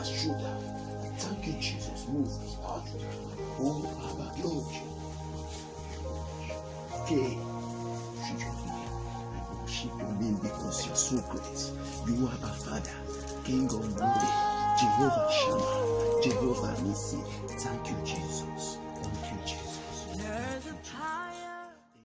pass through that. Thank you, Jesus. Move. Oh, Abba, glory. Okay. I worship your name because you're so great. You are our Father, King of glory, Jehovah Shammah, Jehovah Nissi. Thank you, Jesus. Thank you, Jesus.